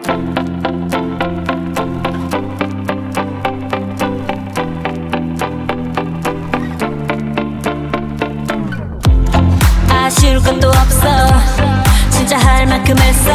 아쉬울 것도 없어 진짜 할 만큼 했어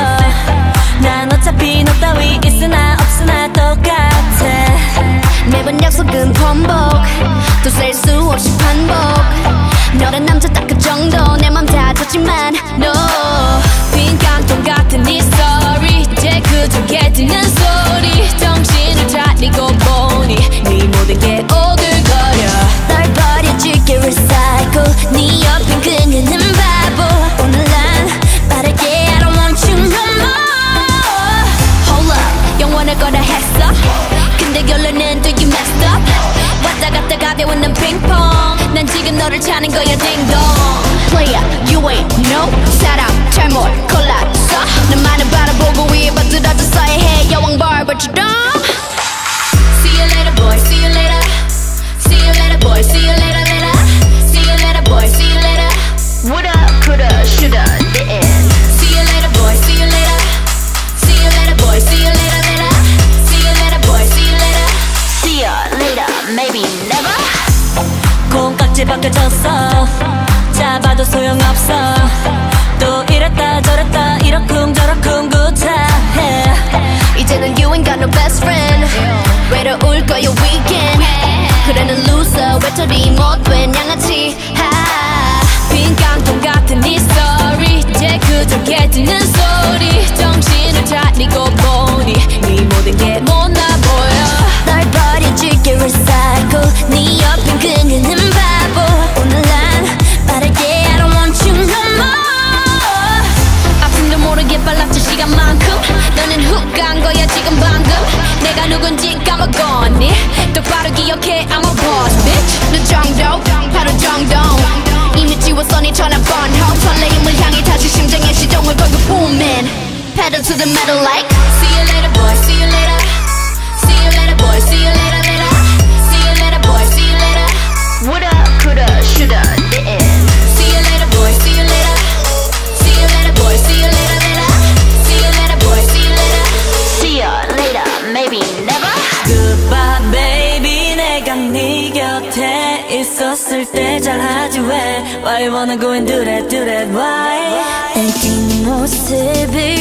난 어차피 너 따위 있으나 없으나 똑같아 매번 약속은 번복 또 셀 수 없이 반복 너란 남자 딱 그 정도 내 맘 다 줬지만 no 빈 깡통 같은 네 story 이제 그저 개뛰는 소리 정신을 차리고 보니 네 모든 게 오글거려 널 버려줄게 recycle 네 옆엔 그녀는 바보 오늘 난 빠르게 I don't want you no more Hold up 영원할 거라 했어 근데 결론은 do you messed up 왔다 갔다 가벼운 난 핑퐁 난 지금 너를 찾는 거야 딩동 Player you ain't no 사람 잘못 골랐어 나만은 바라보고 위에 받들어졌어야 해 여왕 barber처럼 See you later boy see you later See you later boy see you later later See you later boy see you later Woulda coulda shoulda didn't See you later boy see you later See you later boy see you later later See you later boy see you later See you later maybe never 콩깍지 벗겨졌어 잡아도 소용없어 또 이랬다 저랬다 이러쿵저러쿵 구차해 이제는 you ain't got no best friend 외로울 거야 weekend 그래 넌 loser 외톨이 못된 양아치 빈 깡통 같은 네 story 이제 그저 개뛰는 소리 정신을 차리고 보니 네 모든 게 못나 보여 널 버려줄게 recycle 네 옆엔 그녀는 바보 오늘 난 빠르게 I don't want you no more 아픔도 모르게 빨랐지 시간만큼 너는 훅 간 거야 지금 방금 내가 누군지 까먹었니 똑바로 기억해 I'm a boss bitch 너 정도 바로 정도 이미 지웠어 네 전화번 홈 설레임을 향해 다시 심장에 시동을 걸고 booming pedal to the metal like See you later boy see you later See you later boy see you later later See you later boy see you later Woulda coulda shoulda didn't See you later boy see you later See you later boy see you later later See you later boy see you later See you later maybe never Goodbye baby 내가 네 곁에 있었을 때 잘하지 왜 Why you wanna go and do that why 애긴 모습이